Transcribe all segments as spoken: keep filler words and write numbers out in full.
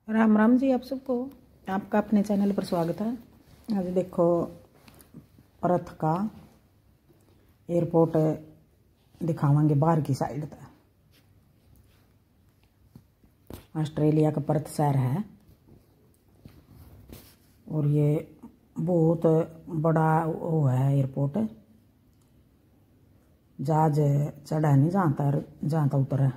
राम राम जी, आप सबको। आपका अपने चैनल पर स्वागत है। आज देखो परथ का एयरपोर्ट दिखावांगे बाहर की साइड तक। ऑस्ट्रेलिया का परथ शहर है और ये बहुत बड़ा वो है एयरपोर्ट। जहाज चढ़ा नहीं जहाँ तक जहाँ तक उतरा।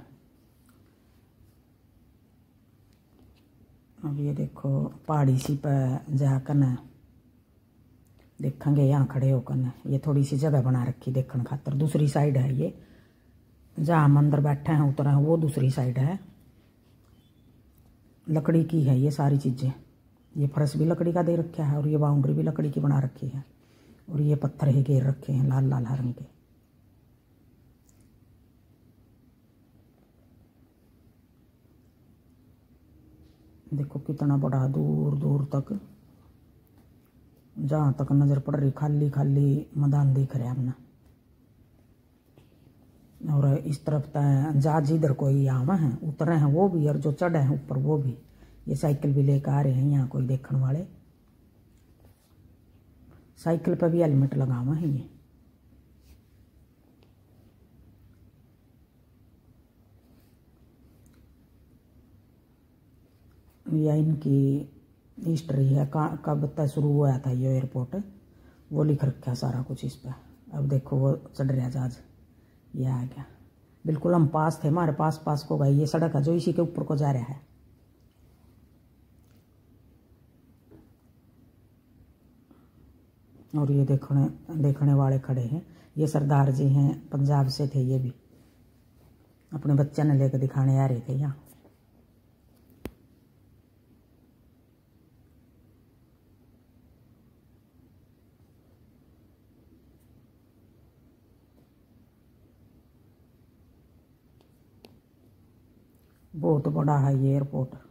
अब ये देखो पहाड़ी सी पर जाकर न देखेंगे, यहाँ खड़े होकर न ये थोड़ी सी जगह बना रखी देखने खातर। दूसरी साइड है ये जहाँ हम अंदर बैठे हैं उतरा है, वो दूसरी साइड है। लकड़ी की है ये सारी चीज़ें। ये फर्श भी लकड़ी का दे रखा है और ये बाउंड्री भी लकड़ी की बना रखी है और ये पत्थर ही घेर रखे हैं लाल लाल रंग के। देखो कितना बड़ा, दूर दूर तक जहाँ तक नज़र पड़ रही खाली खाली मैदान दिख रहा है हमने। और इस तरफ तक जहाज इधर कोई आवा है उतरे हैं वो भी, और जो चढ़े हैं ऊपर वो भी। ये साइकिल भी लेकर आ रहे हैं यहाँ कोई देखने वाले। साइकिल पर भी हेलमेट लगावा है ये। यह इनकी हिस्ट्री है, कब तक शुरू हुआ था ये एयरपोर्ट, वो लिख रखा है सारा कुछ इस पर। अब देखो वो चढ़ रहा जहाज, ये आ गया। बिल्कुल हम पास थे, हमारे पास पास को गई। ये सड़क है जो इसी के ऊपर को जा रहा है। और ये देखने देखने वाले खड़े हैं। ये सरदार जी हैं, पंजाब से थे। ये भी अपने बच्चे ने लेकर दिखाने आ रहे थे यहाँ। बहुत बड़ा है ये एयरपोर्ट।